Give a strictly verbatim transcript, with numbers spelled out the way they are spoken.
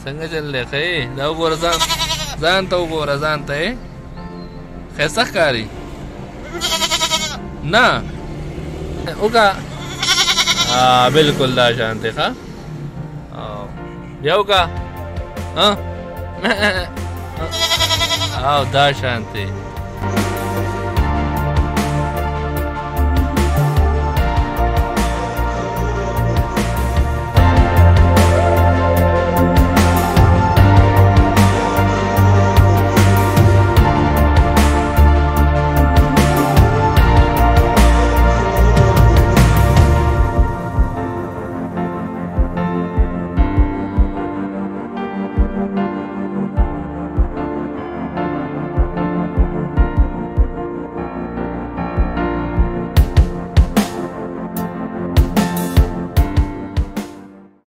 څنګه چل دی ښه یې دا وګوره ځان ځان ته وګوره ځان ته یې ښایسته ښکاري نه وکړه بالکل دا شان دی ښه بیا وکړه او دا شان دی